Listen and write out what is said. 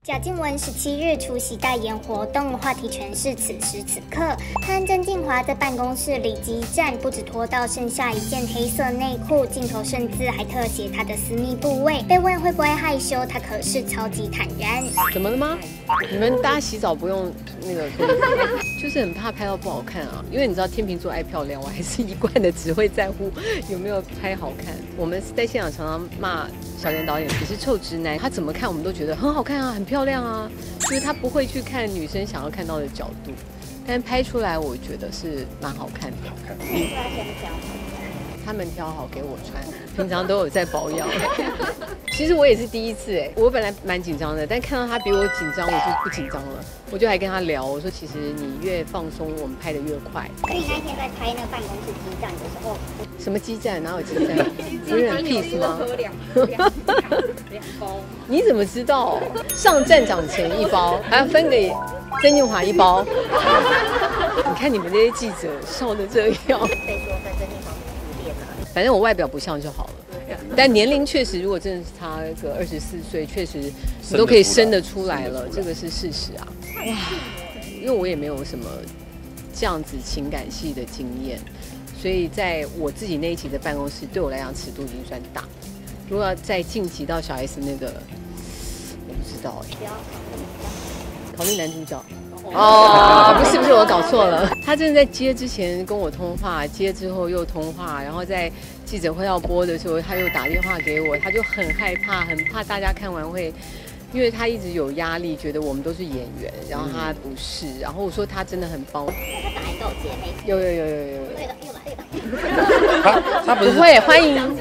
贾静雯17日出席代言活动，话题全是此时此刻。她和曾敬驊在办公室里激战，不止脱到剩下一件黑色内裤，镜头甚至还特写她的私密部位。被问会不会害羞，她可是超级坦然。 怎么了吗？你们大家洗澡不用那个脱衣服，就是很怕拍到不好看啊。因为你知道天秤座爱漂亮，我还是一贯的只会在乎有没有拍好看。我们在现场常常骂小莲导演你是臭直男，他怎么看我们都觉得很好看啊，很漂亮啊，就是他不会去看女生想要看到的角度，但拍出来我觉得是蛮好看的。他们挑好给我穿，平常都有在保养。其实我也是第一次哎，我本来蛮紧张的，但看到他比我紧张，我就不紧张了。我就还跟他聊，我说其实你越放松，我们拍的越快。 所以那天在拍那个办公室激战的时候， 什么激战？哪有激战？不是很 peace 吗？2包。你怎么知道？上站长前1包，还要分给曾敬驊1包。你看你们这些记者笑得这样。被说在曾敬驊自恋了。反正我外表不像就好了。但年龄确实，如果真的是差个24岁，确实你都可以生得出来了，这个是事实啊。哇，因为我也没有什么这样子情感戏的经验，所以在我自己那一集的办公室，对我来讲尺度已经算大。如果要再晋级到小 S 那个，我不知道哎。考虑男主角。哦，不是，我搞错了。他真的在接之前跟我通话，接之后又通话，然后在记者会要播的时候，他又打电话给我，他就很害怕，很怕大家看完会，因为他一直有压力，觉得我们都是演员，然后他不是，然后我说他真的很帮我。他打一个接没？有。他不会，欢迎。